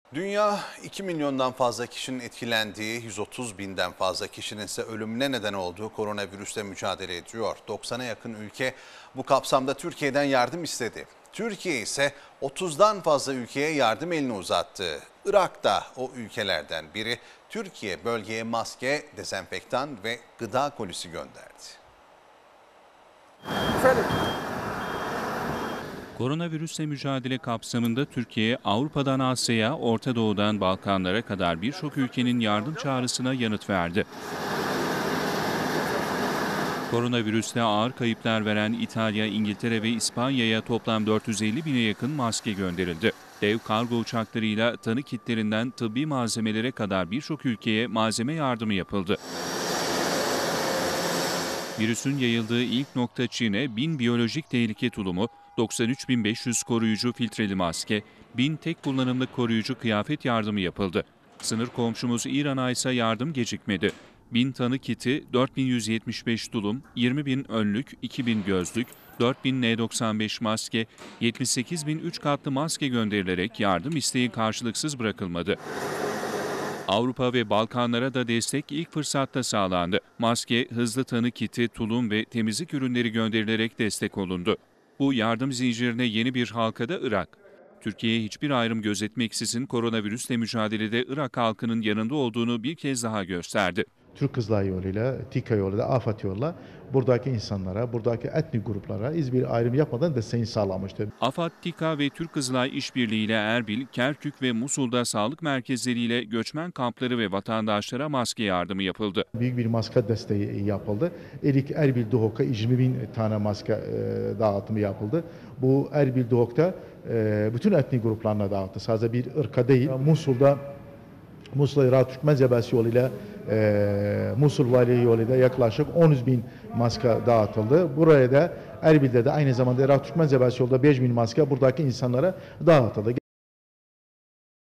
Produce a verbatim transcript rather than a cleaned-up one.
Dünya iki milyondan fazla kişinin etkilendiği, yüz otuz binden fazla kişinin ise ölümüne neden olduğu koronavirüsle mücadele ediyor. doksana yakın ülke bu kapsamda Türkiye'den yardım istedi. Türkiye ise otuzdan fazla ülkeye yardım elini uzattı. Irak da o ülkelerden biri. Türkiye bölgeye maske, dezenfektan ve gıda kolisi gönderdi. Efendim? Koronavirüsle mücadele kapsamında Türkiye, Avrupa'dan Asya'ya, Orta Doğu'dan Balkanlara kadar birçok ülkenin yardım çağrısına yanıt verdi. Koronavirüste ağır kayıplar veren İtalya, İngiltere ve İspanya'ya toplam dört yüz elli bine yakın maske gönderildi. Dev kargo uçaklarıyla tanı kitlerinden tıbbi malzemelere kadar birçok ülkeye malzeme yardımı yapıldı. Virüsün yayıldığı ilk nokta Çin'e bin biyolojik tehlike tulumu, doksan üç bin beş yüz koruyucu filtreli maske, bin tek kullanımlık koruyucu kıyafet yardımı yapıldı. Sınır komşumuz İran'a ise yardım gecikmedi. bin tanı kiti, dört bin yüz yetmiş beş tulum, yirmi bin önlük, iki bin gözlük, dört bin N doksan beş maske, yetmiş sekiz bin üç katlı maske gönderilerek yardım isteği karşılıksız bırakılmadı. Avrupa ve Balkanlara da destek ilk fırsatta sağlandı. Maske, hızlı tanı kiti, tulum ve temizlik ürünleri gönderilerek destek olundu. Bu yardım zincirine yeni bir halka da Irak. Türkiye'ye hiçbir ayrım gözetmeksizin koronavirüsle mücadelede Irak halkının yanında olduğunu bir kez daha gösterdi. Türk Kızılayı yoluyla, TİKA yoluyla, AFAD yoluyla buradaki insanlara, buradaki etnik gruplara hiçbir ayrım yapmadan desteğini sağlamıştır. AFAD, TİKA ve Türk Kızılay işbirliğiyle Erbil, Kerkük ve Musul'da sağlık merkezleriyle göçmen kampları ve vatandaşlara maske yardımı yapıldı. Büyük bir maske desteği yapıldı. İlk Erbil Duhok'a yirmi bin tane maske e, dağıtımı yapıldı. Bu Erbil Duhok'ta e, bütün etnik gruplarına dağıttı. Sadece bir ırka değil. Musul'da Musul Irak Türkmen Cebesi yoluyla e, Musul Valiliği yoluyla yaklaşık on yüz bin maske dağıtıldı. Buraya da Erbil'de de aynı zamanda Irak Türkmen Cebesi yolunda beş bin maske buradaki insanlara dağıtıldı.